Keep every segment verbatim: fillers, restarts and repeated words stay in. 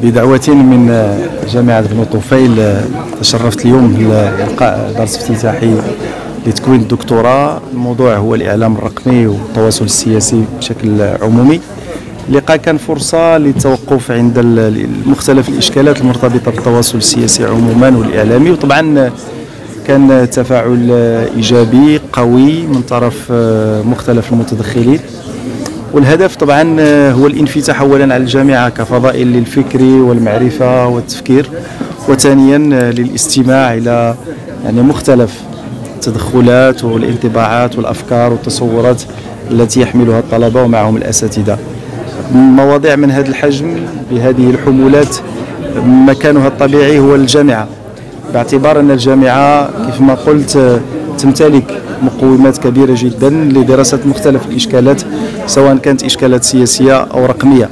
بدعوة من جامعة بن طفيل تشرفت اليوم بإلقاء درس افتتاحي لتكوين الدكتوراه. الموضوع هو الإعلام الرقمي والتواصل السياسي بشكل عمومي. اللقاء كان فرصة للتوقف عند مختلف الإشكالات المرتبطة بالتواصل السياسي عموما والإعلامي، وطبعا كان تفاعل إيجابي قوي من طرف مختلف المتدخلين. والهدف طبعا هو الانفتاح اولا على الجامعه كفضاء للفكر والمعرفه والتفكير، وثانيا للاستماع الى يعني مختلف التدخلات والانطباعات والافكار والتصورات التي يحملها الطلبه ومعهم الاساتذه. مواضيع من هذا الحجم بهذه الحمولات مكانها الطبيعي هو الجامعه، باعتبار ان الجامعه كيف ما قلت تمتلك مقومات كبيرة جدا لدراسة مختلف الإشكالات، سواء كانت إشكالات سياسية أو رقمية.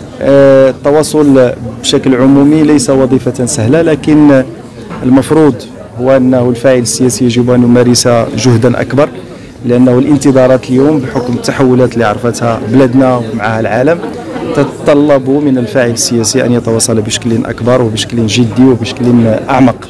التواصل بشكل عمومي ليس وظيفة سهلة، لكن المفروض هو أنه الفاعل السياسي يجب أن يمارس جهدا أكبر، لأنه الانتظارات اليوم بحكم التحولات اللي عرفتها بلادنا ومعها العالم تتطلب من الفاعل السياسي أن يتواصل بشكل أكبر وبشكل جدي وبشكل أعمق.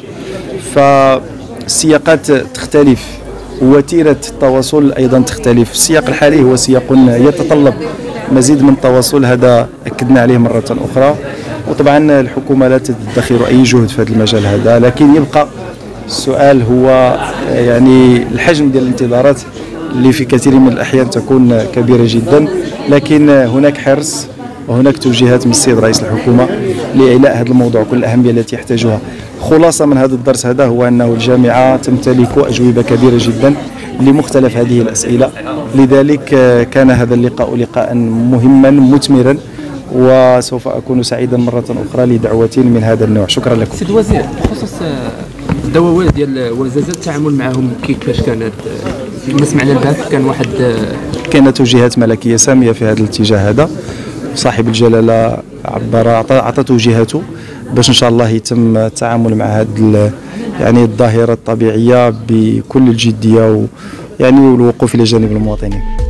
فالسياقات تختلف، وتيرة التواصل أيضا تختلف. السياق الحالي هو سياق يتطلب مزيد من التواصل، هذا أكدنا عليه مرة أخرى، وطبعا الحكومة لا تدخر أي جهد في هذا المجال هذا. لكن يبقى السؤال هو يعني الحجم ديال الانتظارات اللي في كثير من الأحيان تكون كبيرة جدا، لكن هناك حرص وهناك توجيهات من السيد رئيس الحكومة لإعلاء هذا الموضوع كل الأهمية التي يحتاجها. خلاصة من هذا الدرس هذا هو أنه الجامعة تمتلك أجوبة كبيرة جدا لمختلف هذه الأسئلة، لذلك كان هذا اللقاء لقاء مهما مثمرا، وسوف أكون سعيدا مرة أخرى لدعوة من هذا النوع. شكرا لكم. سيد الوزير، بخصوص الدواوات ديال وزازات التعامل معهم كيفاش كانت؟ ما سمعنا البارح كان واحد كانت توجيهات ملكية سامية في هذا الاتجاه هذا، صاحب الجلالة عبر أعطى توجيهاته باش ان شاء الله يتم التعامل مع هذه يعني الظاهرة الطبيعية بكل الجدية، ويعني والوقوف الى جانب المواطنين.